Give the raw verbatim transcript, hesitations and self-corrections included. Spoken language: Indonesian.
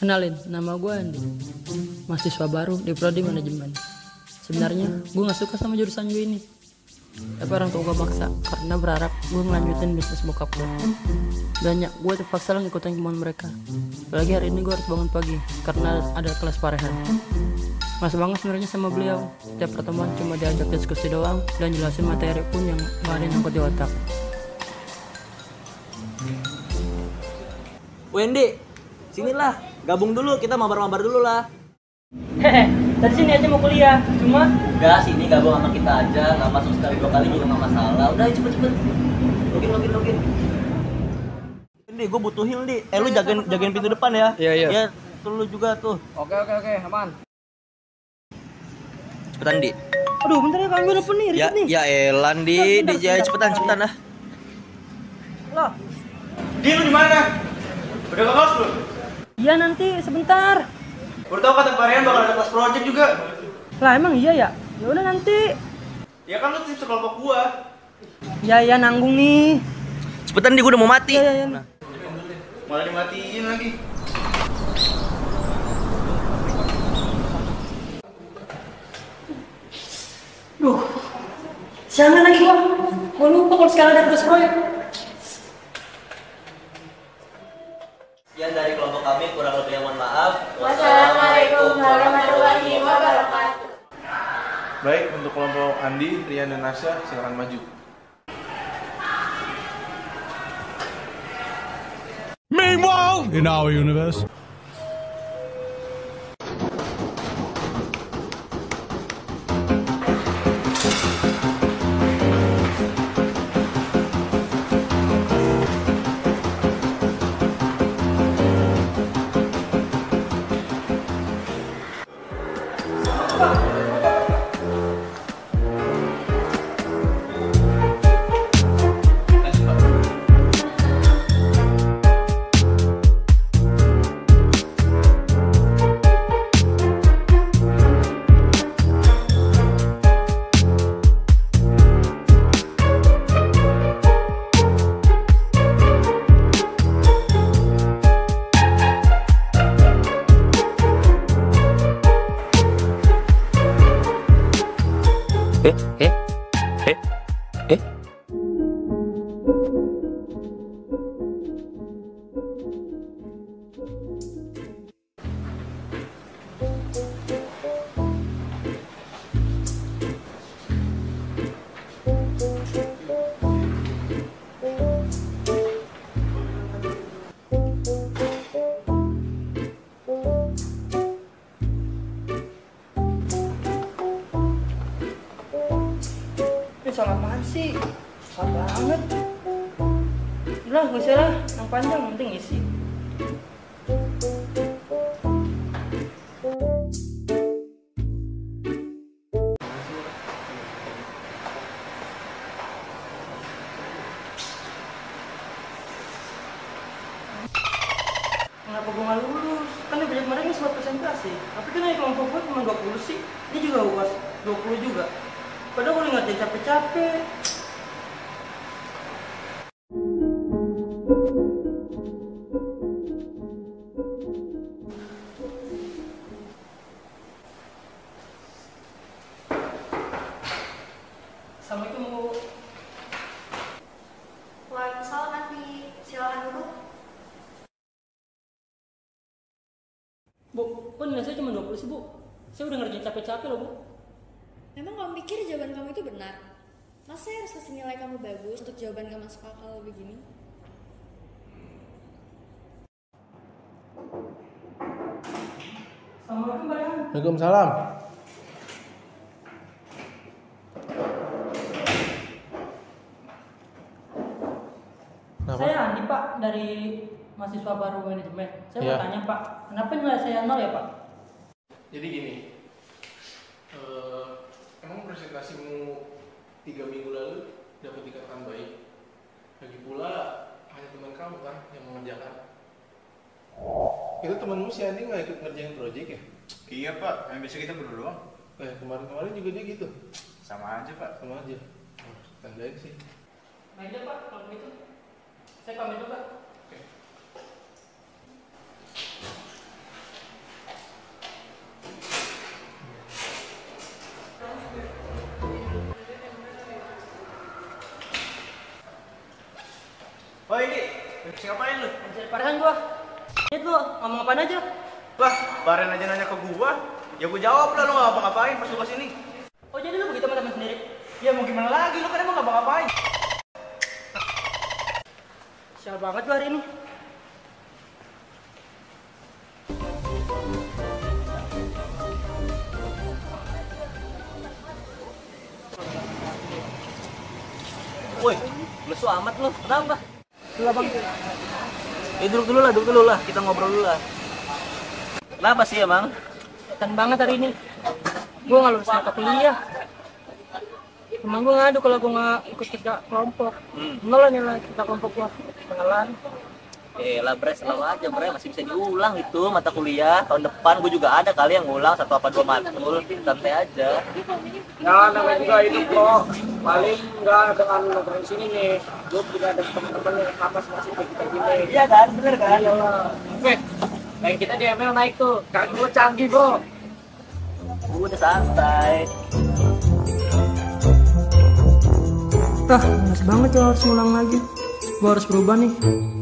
Kenalin, nama gue Andi, mahasiswa baru di Prodi Manajemen. Sebenarnya gue nggak suka sama jurusan gue ini, tapi orang tua gue maksa karena berharap gue ngelanjutin bisnis bokap gue. Banyak gue terpaksa lah ngikutin kemauan mereka. Apalagi hari ini gue harus bangun pagi karena ada kelas parehan. Mas banget sebenarnya sama beliau. Tiap pertemuan cuma diajak diskusi doang dan jelasin materi pun yang nggak ada yang nyangkut di otak. Wendy, sinilah, gabung dulu, kita mabar-mabar dulu lah. Hehe, dari sini aja mau kuliah, cuma Enggak, sini gabung sama kita aja, nggak masuk sekali dua kali juga nggak masalah. Udah, cepet-cepet. Login, login, login. Wendy, gue butuh heal, Di. Eh, lu jagain, jagain pintu depan ya. Iya, iya. Ya, tuh lu juga tuh. Oke, oke, oke, aman. Cepetan, Di. aduh bentar ya, gue nelfon nih, Ya, ribet nih. ya elan, Di. Di, ya, cepetan, cepetan lah. Loh, Di, lu di mana? Udah ke kelas belum? iya nanti sebentar. Udah tau kata Varian bakal ada kelas project juga. Lah emang iya ya? Ya udah nanti. Ya kan lu tim sekelompok gua. Ya ya nanggung nih. Cepetan, Di, gue udah mau mati. Ya ya ya. Nah. Malah dimatiin lagi. Duh, siangan lagi gua. Gua lupa kalau sekarang ada tugas proyek. Sekian dari kelompok kami, kurang lebih mohon maaf. Wassalamualaikum warahmatullahi wabarakatuh. Baik, untuk kelompok Andi, Rian, dan Nasya, silakan maju. Meanwhile, in our universe. Eh, eh, eh, eh. Ini soal apaan sih? Susah banget. Udah, gak usah lah. Yang panjang, penting isi. Kenapa gue gak lulus? Kan di project kemarin sempat presentasi. Tapi kan yang kelompok gue cuma dua puluh sih. Ini juga U A S dua puluh juga. Padahal gue ngerjain capek-capek. Assalamualaikum Bu. Waalaikumsalam Andi. Silakan duduk. Bu, kok nilai saya cuma dua puluh sih Bu? Saya udah ngerjain capek-capek loh Bu. Memang kamu pikir jawaban kamu itu benar? Masa saya harus kasih nilai kamu bagus untuk jawaban gak masuk akal begini? Assalamualaikum Mbak Yan. Waalaikumsalam. Kenapa? Saya Andi Pak, dari mahasiswa baru manajemen. Saya Iya. mau tanya Pak, kenapa nilai saya nol ya Pak? Jadi gini, eh, emang presentasimu tiga minggu lalu dapat dikatakan baik. Lagi pula hanya teman kamu kan yang mengerjakan. Itu temanmu si Andi nggak ikut ngerjain project ya? Iya pak, yang biasa kita berdua doang. Eh kemarin-kemarin juga dia gitu. Sama aja pak. Sama aja. Oh, tandain sih. Baik deh Pak, kalau begitu. Saya pamit dulu Pak. Oke. dari Farhan gua. Lihat lu, ngomong apaan aja? Wah, Farhan aja nanya ke gua. Ya gua jawab lah, lu gak ngapa-ngapain pas lu kesini. Oh jadi lu begitu sama teman sendiri? Ya mau gimana lagi, lu kan emang gak ngapa-ngapain. Sial banget lu hari ini. Woi, lesu amat lu. Kenapa? Dulu bang. Eh duduk dulu lah, duduk dulu lah. Kita ngobrol dulu lah. Kenapa sih emang? Ketan banget hari ini. Gue nggak lulus mata kuliah. Emang gue ngadu kalau gue nggak ikut kerja kelompok. Hmm. Nol lah nilai kita kelompok gue. Pengenalan. Eh lah bre, selalu aja bre, masih bisa diulang itu mata kuliah. Tahun depan gue juga ada kali yang ngulang satu apa dua matkul. Santai aja. Ya namanya juga hidup kok. Paling enggak dengan nongkrong sini nih. Gue juga ada teman-teman yang sama masih kayak kita gini. Iya kan, bener kan? Weh, kayak kita di M L naik tuh. Kaki gue canggih bro. Gue udah santai. Ah, males banget ya harus ngulang lagi. Gue harus berubah nih.